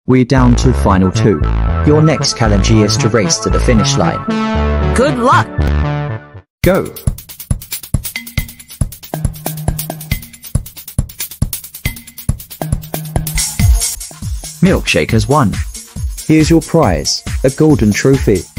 We're down to final 2. Your next challenge is to race to the finish line. Good luck! Go! Milkshake has won. Here's your prize, a golden trophy.